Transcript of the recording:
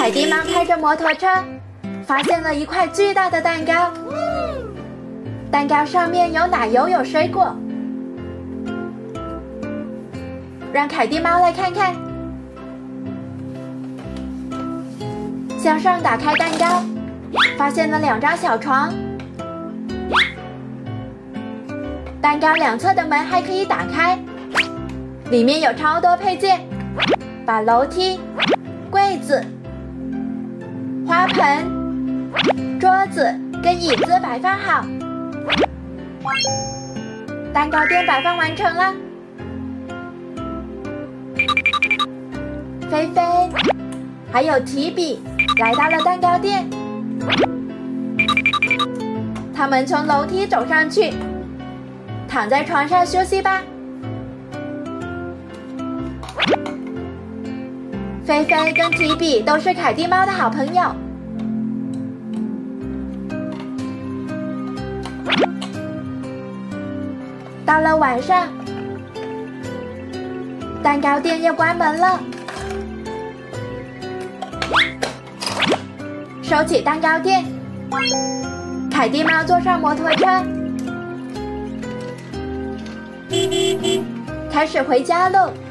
凯蒂猫开着摩托车，发现了一块巨大的蛋糕。蛋糕上面有奶油，有水果。让凯蒂猫来看看。向上打开蛋糕，发现了2张小床。蛋糕两侧的门还可以打开，里面有超多配件，把楼梯、柜子、花盆、桌子跟椅子摆放好。蛋糕店摆放完成了。菲菲还有提比来到了蛋糕店，他们从楼梯走上去，躺在床上休息吧。菲菲跟提比都是凯蒂猫的好朋友。到了晚上，蛋糕店又关门了。收起蛋糕店，凯蒂猫坐上摩托车，开始回家喽。